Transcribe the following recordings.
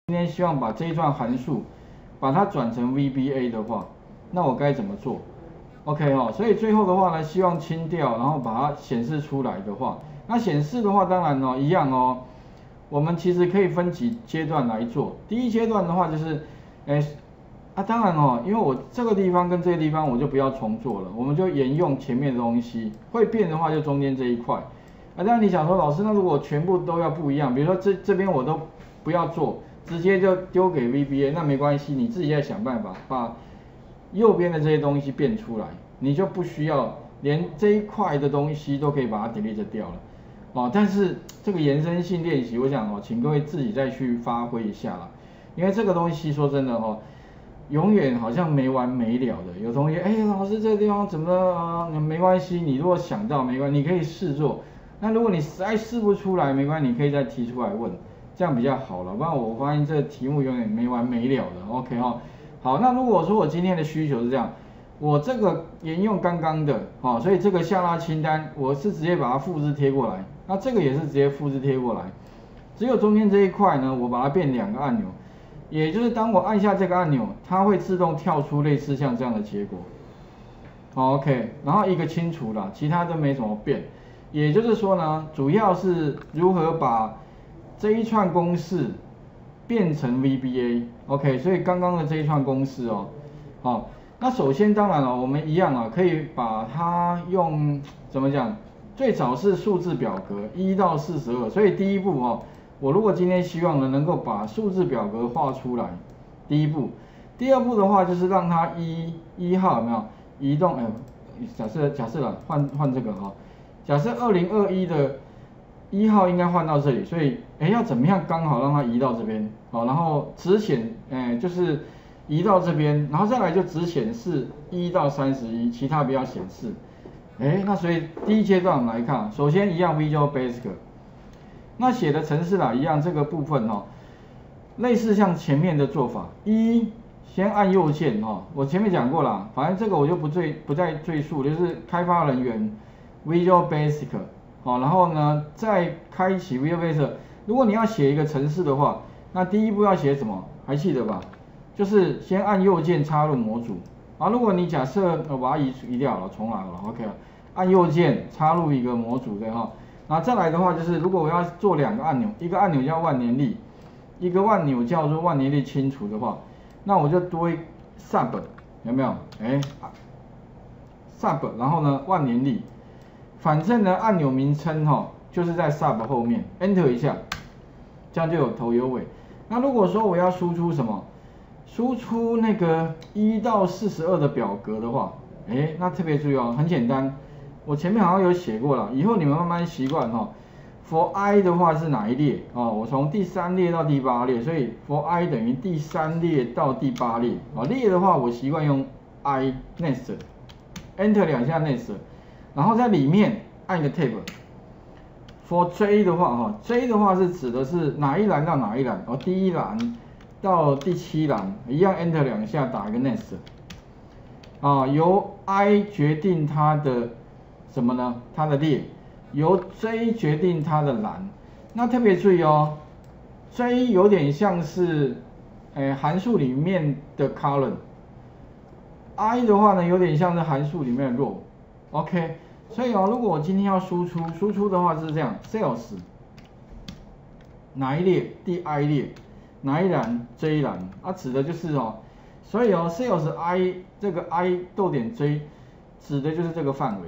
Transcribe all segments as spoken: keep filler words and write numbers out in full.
今天希望把这一串函数把它转成 V B A 的话，那我该怎么做 ？OK 哦，所以最后的话呢，希望清掉，然后把它显示出来的话，那显示的话当然哦一样哦，我们其实可以分几阶段来做。第一阶段的话就是，哎，啊当然哦，因为我这个地方跟这个地方我就不要重做了，我们就沿用前面的东西，会变的话就中间这一块。啊，当然你想说老师，那如果全部都要不一样，比如说这这边我都不要做。直接就丢给 V B A， 那没关系，你自己再想办法把右边的这些东西变出来，你就不需要连这一块的东西都可以把它 delete 掉了，哦。但是这个延伸性练习，我想哦，请各位自己再去发挥一下啦，因为这个东西说真的哦，永远好像没完没了的。有同学，哎，老师这个地方怎么啊？没关系，你如果想到没关系，你可以试做。那如果你实在试不出来，没关系，你可以再提出来问。这样比较好了，不然我发现这个题目永远没完没了的。OK 哈、哦，好，那如果说我今天的需求是这样，我这个沿用刚刚的，哦，所以这个下拉清单我是直接把它复制贴过来，那这个也是直接复制贴过来，只有中间这一块呢，我把它变两个按钮，也就是当我按下这个按钮，它会自动跳出类似像这样的结果。好 ，OK， 然后一个清除了，其他都没什么变。也就是说呢，主要是如何把这一串公式变成 V B A，OK， 所以刚刚的这一串公式哦，好，那首先当然了，我们一样啊，可以把它用怎么讲？最早是数字表格一到四十二，所以第一步哦，我如果今天希望呢能够把数字表格画出来，第一步，第二步的话就是让它一一号有没有移动？哎，假设假设了换换这个哈，假设二零二一的一号应该换到这里，所以哎要怎么样刚好让它移到这边，好，然后只显哎就是移到这边，然后再来就只显示一到三十一，其他不要显示。哎，那所以第一阶段我们来看，首先一样 Visual Basic， 那写的程式啦一样这个部分哦，类似像前面的做法，一先按右键哈，我前面讲过啦，反正这个我就不赘不再赘述，就是开发人员 Visual Basic。好，然后呢，再开启 Visual Basic。如果你要写一个程式的话，那第一步要写什么？还记得吧？就是先按右键插入模组。啊，如果你假设我把它移移掉了，重来了 ，OK 了。按右键插入一个模组对哈。然后再来的话就是，如果我要做两个按钮，一个按钮叫万年历，一个按钮叫做万年历清除的话，那我就多一 sub 有没有？哎 ，sub， 然后呢万年历。反正呢，按钮名称哈、哦，就是在 sub 后面 ，enter 一下，这样就有头有尾。那如果说我要输出什么，输出那个一到四十二的表格的话，哎，那特别注意哦，很简单，我前面好像有写过了，以后你们慢慢习惯哈。for i 的话是哪一列哦？我从第三列到第八列，所以 for i 等于第三列到第八列啊。列的话，我习惯用 i next，enter 两下 next。然后在里面按一个 tab。for J 的话，哈 ，J 的话是指的是哪一栏到哪一栏，哦，第一栏到第七栏，一样 Enter 两下，打一个 Next。啊，由 I 决定它的什么呢？它的列，由 J 决定它的栏。那特别注意哦 ，J 有点像是，诶，函数里面的 column。I 的话呢，有点像是函数里面的 row。OK， 所以哦，如果我今天要输出，输出的话是这样 ，sales 哪一列？第 I 列，哪一栏 ？J 栏，啊，指的就是哦，所以哦 ，sales I 这个 I 逗点 J 指的就是这个范围。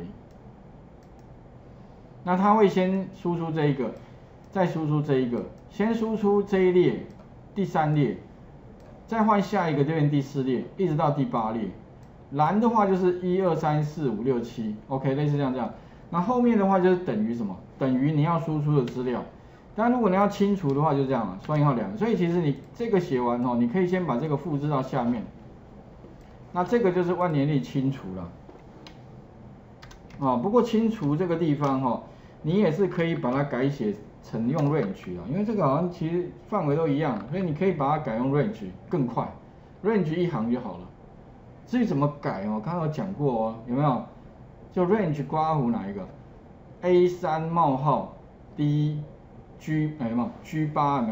那它会先输出这一个，再输出这一个，先输出这一列，第三列，再换下一个这边第四列，一直到第八列。栏的话就是一二三四五六七 ，OK， 类似这样这样。那后面的话就是等于什么？等于你要输出的资料。但如果你要清除的话，就这样了，双引号两个。所以其实你这个写完哦，你可以先把这个复制到下面。那这个就是万年历清除了。啊，不过清除这个地方哈、哦，你也是可以把它改写成用 range 啊，因为这个好像其实范围都一样，所以你可以把它改用 range 更快 ，range 一行就好了。至于怎么改哦，刚刚有讲过哦，有没有？就 range 刮胡哪一个 ？A 三冒号 D G 哎有没有 ？G 八有没有？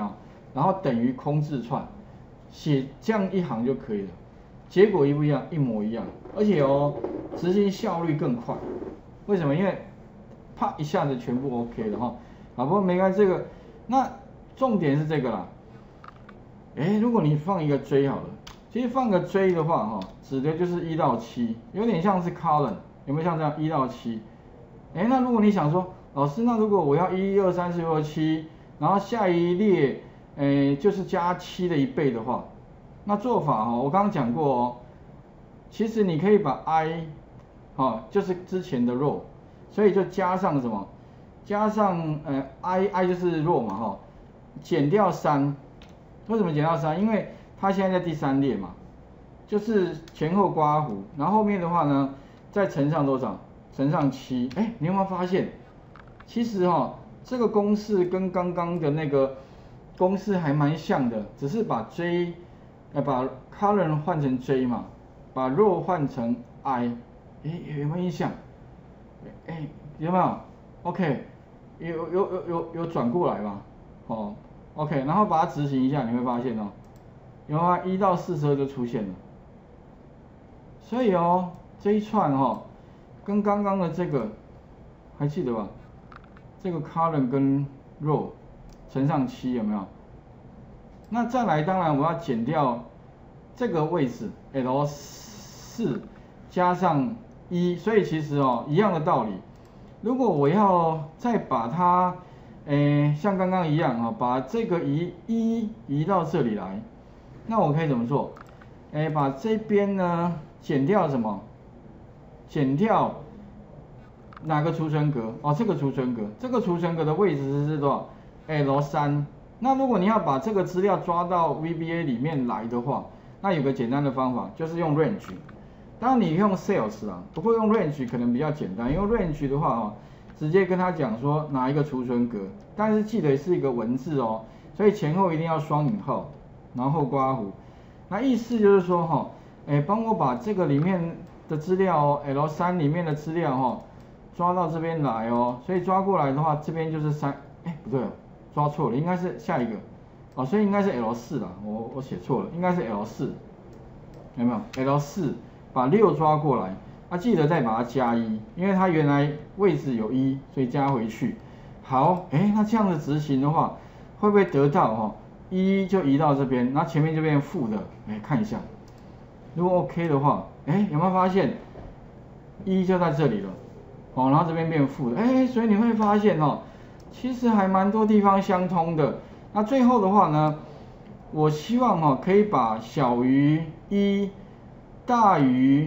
然后等于空字串，写这样一行就可以了。结果一不一样？一模一样，而且哦，执行效率更快。为什么？因为啪一下子全部 OK 了哈。好，不过没关系，这个那重点是这个啦。哎，如果你放一个 J 好了，其实放个 J 的话哈，指的就是一到七，有点像是 column， 有没有像这样一到七？哎，那如果你想说，老师，那如果我要一二三四五六七，然后下一列，哎，就是加七的一倍的话。那做法哈，我刚刚讲过哦，其实你可以把 i， 哈，就是之前的 row， 所以就加上什么？加上呃 i i 就是 row 嘛哈，减掉三。为什么减掉三？因为它现在在第三列嘛，就是前后刮弧，然后后面的话呢，再乘上多少？乘上七。哎，你有没有发现？其实哈，这个公式跟刚刚的那个公式还蛮像的，只是把 j。呃，把 column 换成 J 嘛，把 row 换成 I， 哎，有没有印象？哎，有没有 ？OK， 有有有有有转过来嘛？哦 ，OK， 然后把它执行一下，你会发现哦，有啊，一到四十二就出现了。所以哦，这一串哦，跟刚刚的这个还记得吧？这个 column 跟 row 乘上七有没有？那再来，当然我要减掉这个位置 L 四加上一，所以其实哦一样的道理。如果我要再把它，诶像刚刚一样啊，把这个移一移到这里来，那我可以怎么做？诶，把这边呢减掉什么？减掉哪个储存格？哦，这个储存格，这个储存格的位置是多少 ？L 三。那如果你要把这个资料抓到 V B A 里面来的话，那有个简单的方法，就是用 range。当然你用 sales 啊，不过用 range 可能比较简单，因为 range 的话啊，直接跟他讲说哪一个储存格，但是记得是一个文字哦，所以前后一定要双引号，然后刮弧。那意思就是说哈，哎，帮我把这个里面的资料哦 ，L 三里面的资料哈，抓到这边来哦，所以抓过来的话，这边就是三，哎，不对哦。抓错了，应该是下一个，哦，所以应该是 L 四啦，我我写错了，应该是 L 四，有没有 ？L 四把六抓过来，啊，记得再把它加一，因为它原来位置有一，所以加回去。好，哎，那这样子执行的话，会不会得到哈、哦？一就移到这边，然后前面就变负的，哎，看一下，如果 OK 的话，哎，有没有发现一就在这里了，哦，然后这边变负的，哎，所以你会发现哦。其实还蛮多地方相通的。那最后的话呢，我希望哈、哦、可以把小于一大于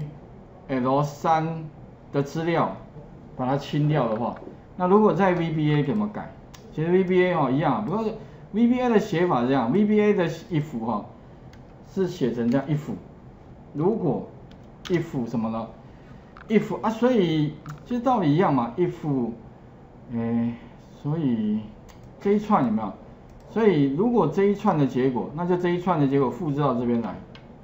L 三的资料把它清掉的话，那如果在 V B A 怎么改？其实 V B A 哦一样，不过 V B A 的写法是这样 ，V B A 的 if 哈、哦、是写成这样 if， 如果 if 什么呢 ？if 啊，所以其实道理一样嘛 ，if 诶。所以这一串有没有？所以如果这一串的结果，那就这一串的结果复制到这边来，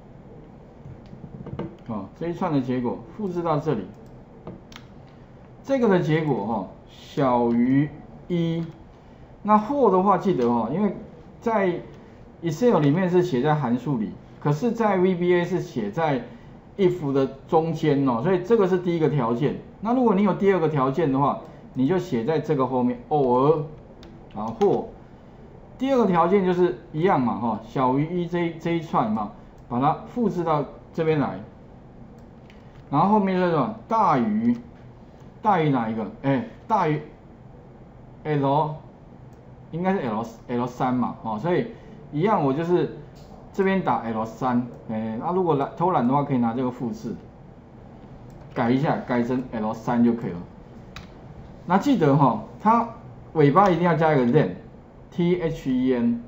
哦，这一串的结果复制到这里，这个的结果哈、哦、小于一，那或的话记得哈、哦，因为在 Excel 里面是写在函数里，可是在 V B A 是写在 if 的中间哦，所以这个是第一个条件。那如果你有第二个条件的话，你就写在这个后面，偶尔啊或第二个条件就是一样嘛哈，小于一这一这一串嘛，把它复制到这边来，然后后面是什么？大于大于哪一个？哎，大于 L 应该是 L L 三嘛，哦，所以一样我就是这边打 L 三，哎，那如果懒偷懒的话，可以拿这个复制，改一下，改成 L 三就可以了。那记得哈、哦，它尾巴一定要加一个 then，T H E N，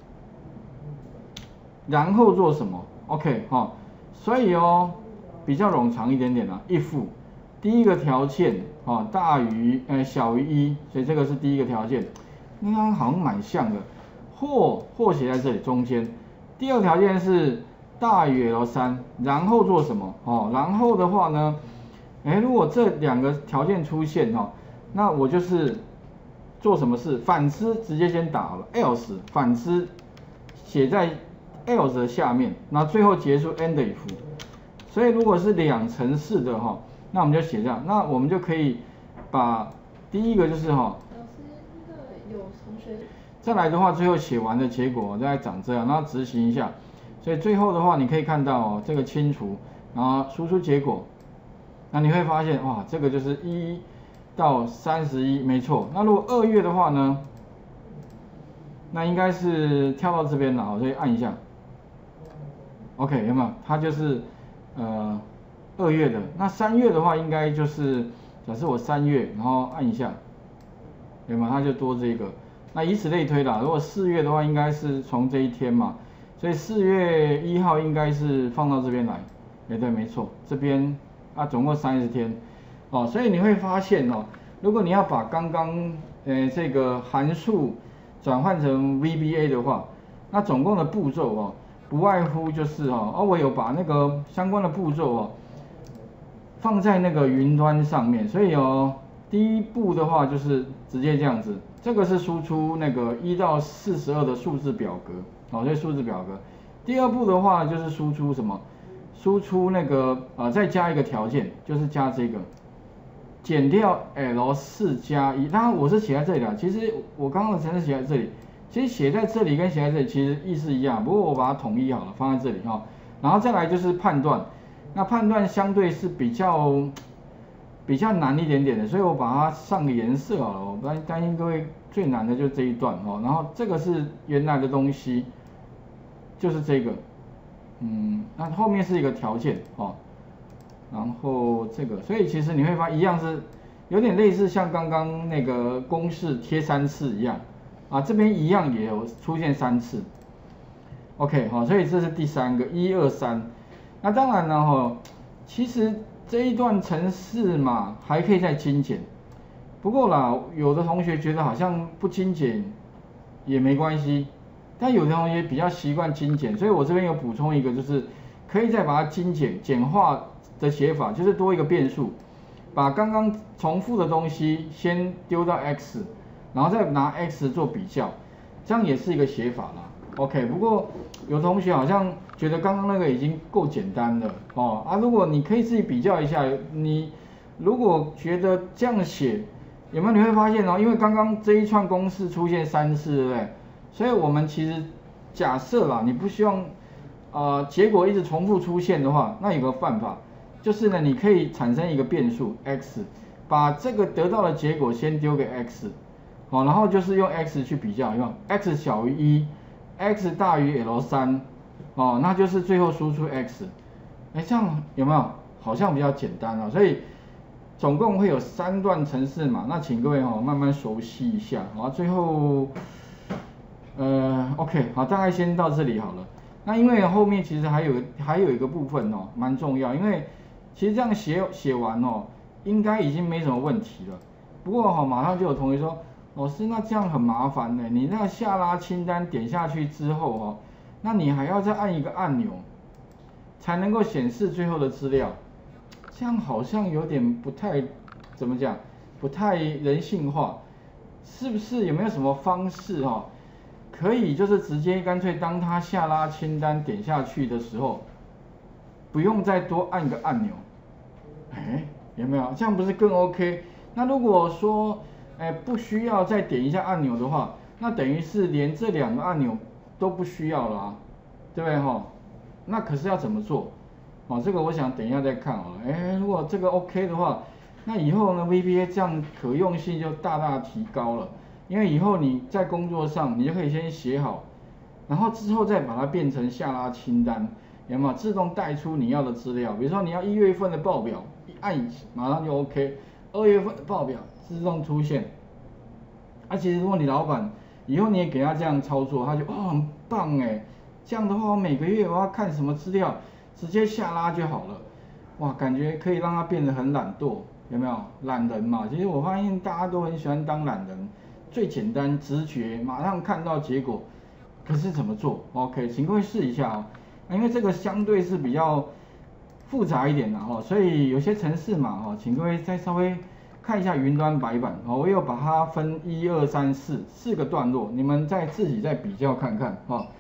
然后做什么 ？OK 哈、哦，所以哦比较冗长一点点啦。if 第一个条件啊、哦、大于呃小于一，所以这个是第一个条件，刚刚好像蛮像的。或或写在这里中间，第二条件是大于 L 三，然后做什么？哦，然后的话呢，哎，如果这两个条件出现哈、哦。那我就是做什么事，反之直接先打了 else， 反之写在 else 的下面，然后最后结束 end if。所以如果是两程式的哈，那我们就写这样，那我们就可以把第一个就是哈， 老师那个有同学再来的话，最后写完的结果大概长这样，然后执行一下。所以最后的话，你可以看到哦，这个清除，然后输出结果，那你会发现哇，这个就是一到三十一，没错。那如果二月的话呢，那应该是跳到这边了，所以按一下 ，OK 有没有？它就是呃二月的。那三月的话，应该就是假设我三月，然后按一下，有没有？它就多这个。那以此类推啦。如果四月的话，应该是从这一天嘛，所以四月一号应该是放到这边来。哎，对，没错，这边啊总共三十天，哦，所以你会发现哦，如果你要把刚刚呃这个函数转换成 V B A 的话，那总共的步骤哦，不外乎就是哦，哦我有把那个相关的步骤哦放在那个云端上面，所以哦第一步的话就是直接这样子，这个是输出那个一到四十二的数字表格，哦，所以数字表格。第二步的话就是输出什么？输出那个呃再加一个条件，就是加这个减掉 L 四加一，当然我是写在这里啦，其实我刚刚的程式写在这里，其实写在这里跟写在这里其实意思一样，不过我把它统一好了放在这里哈、哦，然后再来就是判断，那判断相对是比较比较难一点点的，所以我把它上个颜色好了，我担担心各位最难的就是这一段哦，然后这个是原来的东西，就是这个。嗯，那后面是一个条件哦，然后这个，所以其实你会发现一样是有点类似像刚刚那个公式贴三次一样啊，这边一样也有出现三次。OK 好、哦，所以这是第三个一二三。那当然了哈、哦，其实这一段程式嘛还可以再精简，不过啦，有的同学觉得好像不精简也没关系。但有的同学比较习惯精简，所以我这边有补充一个，就是可以再把它精简简化的写法，就是多一个变数，把刚刚重复的东西先丢到 x， 然后再拿 x 做比较，这样也是一个写法啦。OK， 不过有同学好像觉得刚刚那个已经够简单了哦啊，如果你可以自己比较一下，你如果觉得这样写有没有你会发现哦，因为刚刚这一串公式出现三次，对不对？所以我们其实假设啦，你不希望呃结果一直重复出现的话，那有个办法，就是呢，你可以产生一个变数 x， 把这个得到的结果先丢给 x， 好，然后就是用 x 去比较，用 x 小于一 ，x 大于 L 三，哦，那就是最后输出 x， 哎，这样有没有？好像比较简单哦，所以总共会有三段程式嘛，那请各位哦慢慢熟悉一下，好，最后。呃 ，OK， 好，大概先到这里好了。那因为后面其实还有还有一个部分哦，蛮重要，因为其实这样写写完哦，应该已经没什么问题了。不过哈、哦，马上就有同学说，老师，那这样很麻烦呢。你那个下拉清单点下去之后哦，那你还要再按一个按钮，才能够显示最后的资料。这样好像有点不太怎么讲，不太人性化，是不是？有没有什么方式哈、哦？可以就是直接干脆当它下拉清单点下去的时候，不用再多按个按钮，哎，有没有？这样不是更 OK？ 那如果说，哎，不需要再点一下按钮的话，那等于是连这两个按钮都不需要了啊，对不对哈？那可是要怎么做？哦，这个我想等一下再看好了。哎，如果这个 OK 的话，那以后呢 V B A 这样可用性就大大提高了。因为以后你在工作上，你就可以先写好，然后之后再把它变成下拉清单，有没有自动带出你要的资料？比如说你要一月份的报表，一按马上就 OK， 二月份的报表自动出现。啊，其实如果你老板以后你也给他这样操作，他就哦很棒哎，这样的话我每个月我要看什么资料，直接下拉就好了，哇，感觉可以让他变得很懒惰，有没有？懒人嘛，其实我发现大家都很喜欢当懒人。最简单直觉，马上看到结果，可是怎么做 ？OK， 请各位试一下哦。因为这个相对是比较复杂一点的哈，所以有些程式嘛哈，请各位再稍微看一下云端白板哦。我有把它分一二三四四个段落，你们再自己再比较看看哈。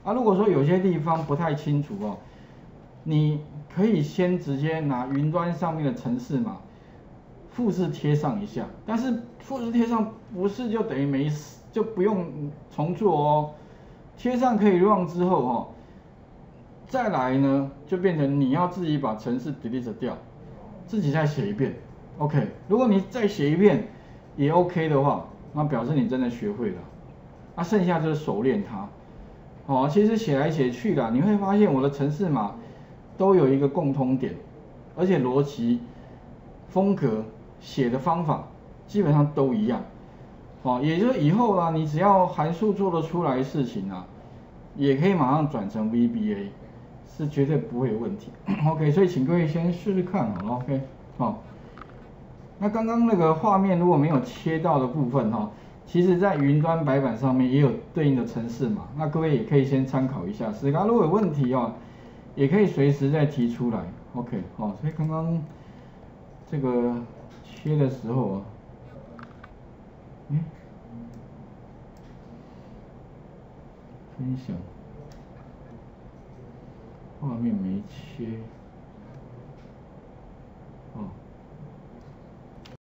啊，如果说有些地方不太清楚哦，你可以先直接拿云端上面的程式码复制贴上一下，但是复制贴上不是就等于没事，就不用重做哦。贴上可以 run 之后哦，再来呢就变成你要自己把程式 delete 掉，自己再写一遍。OK， 如果你再写一遍也 OK 的话，那表示你真的学会了。啊，剩下就是熟练它。哦，其实写来写去啦，你会发现我的程式码都有一个共通点，而且逻辑、风格、写的方法基本上都一样。哦，也就是以后啦，你只要函数做得出来的事情啊，也可以马上转成 V B A， 是绝对不会有问题。OK， 所以请各位先试试看好了 ，OK， 好。那刚刚那个画面如果没有切到的部分哈，其实在云端白板上面也有对应的程式码，那各位也可以先参考一下。史嘎如果有问题哦，也可以随时再提出来。OK， 好，所以刚刚这个切的时候啊，嗯，分享画面没切。